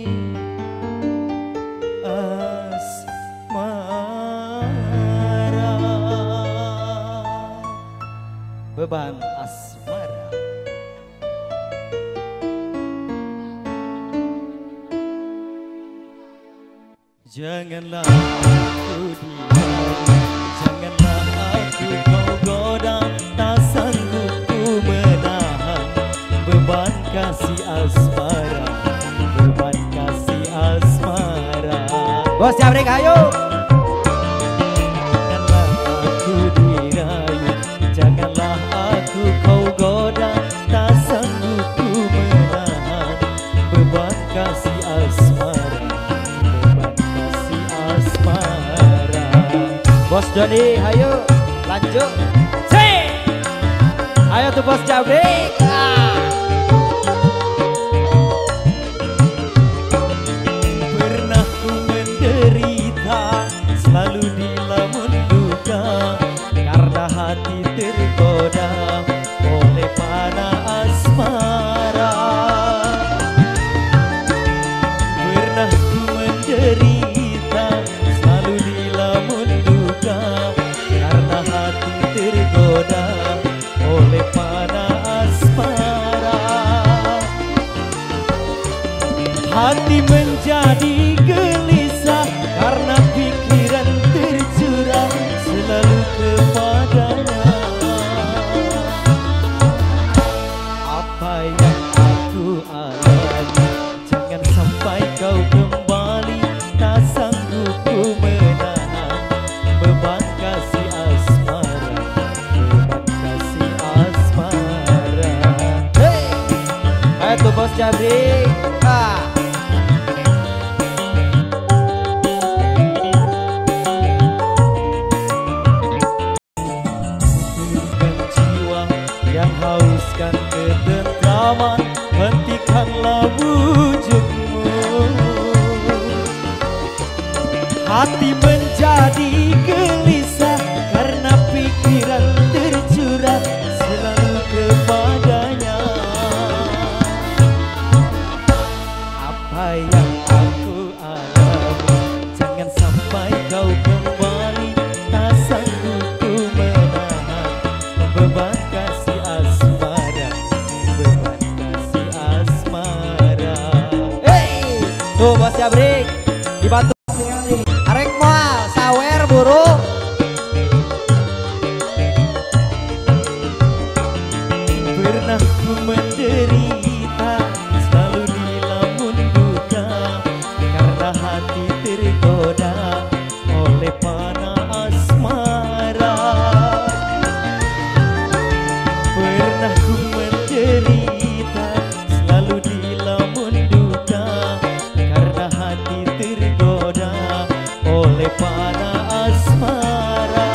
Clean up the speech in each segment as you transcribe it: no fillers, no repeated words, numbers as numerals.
asmara. Beban asmara. Janganlah aku diam, janganlah aku kau goda, tak sanggup ku menahan beban kasih asmara, beban kasih asmara. Bos Jabrik ayo. Janganlah aku dirayu, janganlah aku kau goda, tak sanggup ku menahan beban kasih asmara, beban kasih asmara. Bos Doni ayo lanjut. Si. Ayo tuh Bos Jabrik. Pernah ku menderita, selalu dilamun duka, karena hati tergoda oleh panah asmara. Pernah ku menderita, selalu dilamun duka, karena hati tergoda oleh panah asmara. Hati menjadi gelisah karena pikiran tercurah selalu kepadanya. Apa yang aku alami, jangan sampai kau kembali, tak sanggup ku menahan beban kasih asmara, beban kasih asmara. Hey. Ayo tuh Bos Jabrik. Yang hauskan ketentraman, hentikanlah wujudmu. Hati menjadi gelisah karena pikiran tercurah selalu kepadanya. Apa yang aku alami, jangan sampai kau kembali, tak sanggup ku menahan beban kasih asmara, beban kasih asmara. Hey. Tuh Bos Jabrik dibantu arek moal sawer buru. Pernah ku menderita, selalu dilamun duka, karena hati tergoda oleh panah asmara. Pernah ku menderita, selalu dilamun duka, karena hati tergoda oleh panah asmara.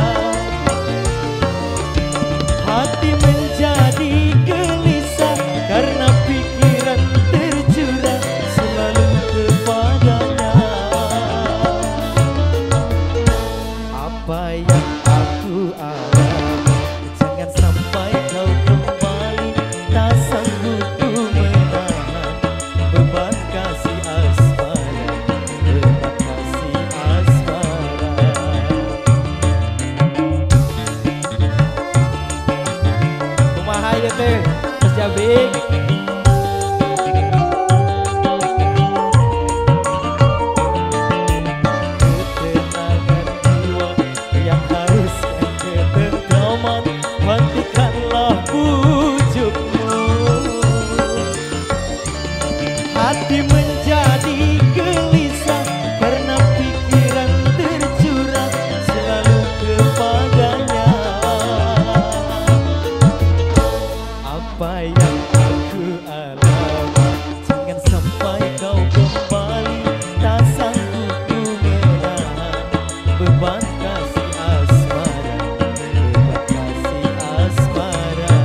Hati menjadi gelisah karena pikiran tercurah selalu kepadanya. Apa yang aku alami, jangan sampai kau kembali, tak sanggup ku menahan beban kasih asmara, beban kasih asmara. Kumaha ieu teh Bos Jabrik. Ketenangan jiwa yang haruskan ketentraman, hentikanlah wujudmu. Hati menjadi gelisah karena pikiran tercurah selalu kepadanya. Apa yang aku alami, jangan sampai kau kembali, tak sanggup ku menahan beban kasih asmara, beban kasih asmara.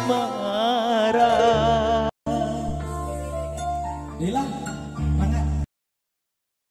asmara. Dilang, mangga